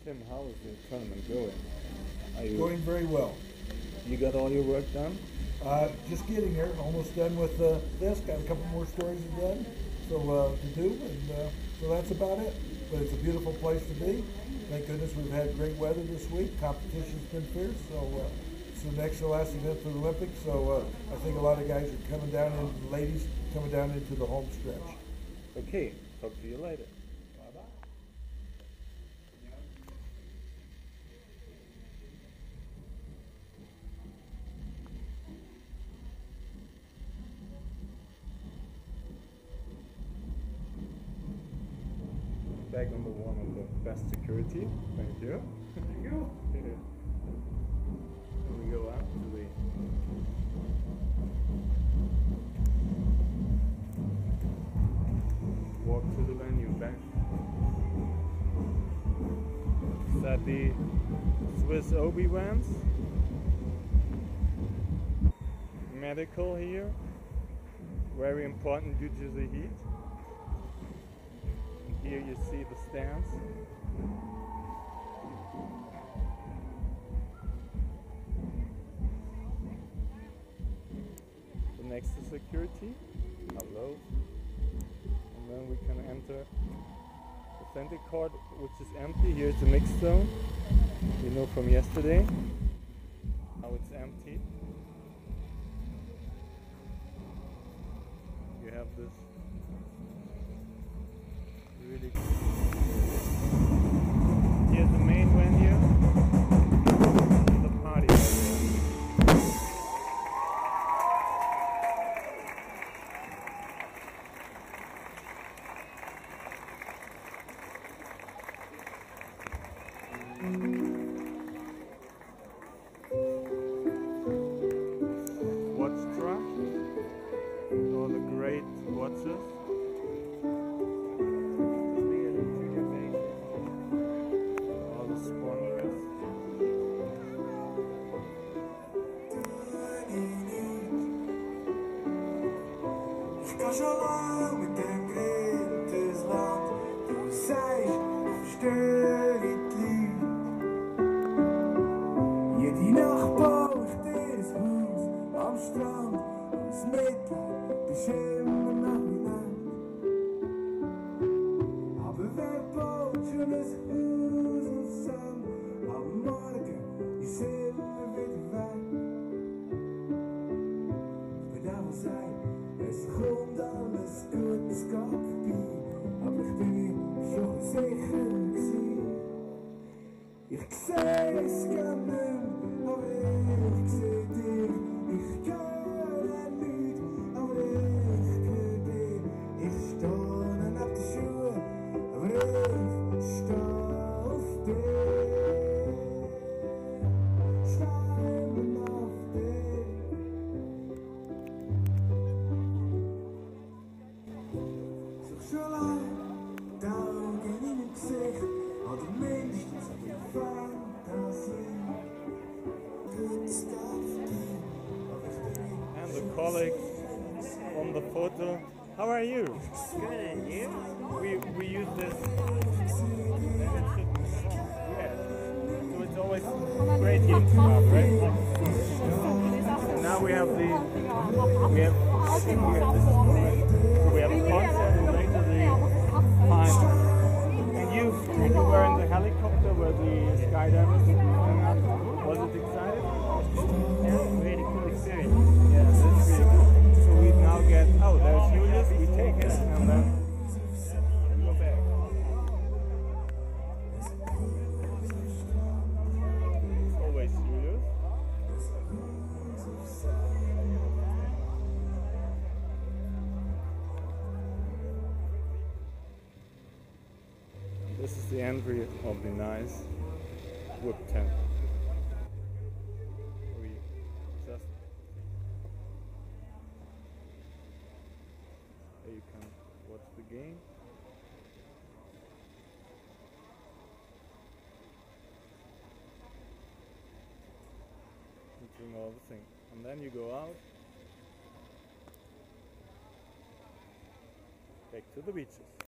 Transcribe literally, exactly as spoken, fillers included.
Tim, how is the tournament going? Are you, Going very well. you got all your work done? Uh, just getting there. Almost done with uh, this. Got a couple more stories to done, so uh, to do, and uh, so that's about it. But it's a beautiful place to be. Thank goodness we've had great weather this week. Competition's been fierce, so uh, it's the next to last event for the Olympics. So uh, I think a lot of guys are coming down, and ladies coming down into the home stretch. Okay, talk to you later. Bye bye. Bag number one of the best security. Thank you. Thank you. And we go out to the walk to the venue back. Is that the Swiss Obi-Wans? Medical here. Very important due to the heat. Here you see the stands. So next to security, hello. And then we can enter the center court, which is empty. Here's the mixed zone. You know from yesterday. Now it's empty. You have this really. Here's the main venue. The party area. Watch truck. All the great watches. Ga zo lang met een wintersland, toen zij versteur het lied. Je die nacht bocht is goed am strand, ons Mittag beschimmern nach wie Nacht. Aber wer baut schon das Haus und Sand, am Morgen ist immer wieder weg. Ich bin aber sein. Es kommt alles gut, es geht vorbei, aber ich bin schon sicher gewesen. Ich sehe es gar nicht mehr, aber ich sehe dich. Ich höre nichts, aber ich höre dich. Ich stehe neben den Schuhen, aber ich stehe auf dich. Schweimen auf dich. Zo lang, Augen in het gezicht, oder mindestens op je fantasie. Good stuff, And the colleagues on the photo. How are you? Good, and you? We we use this. Yeah. So it's always great here to have, right? And now we have the we have yeah, this is great. So we have a concert and later the final. And you you were in the helicopter where the skydivers going up. Was it exciting? Yeah, really cool experience. Yeah, that's really cool. So we now get oh there's Julius, we take it and then go back. Always Julius. This is the entry of the nice wood tent. We just there you can watch the game. And doing all the things. And then you go out back to the beaches.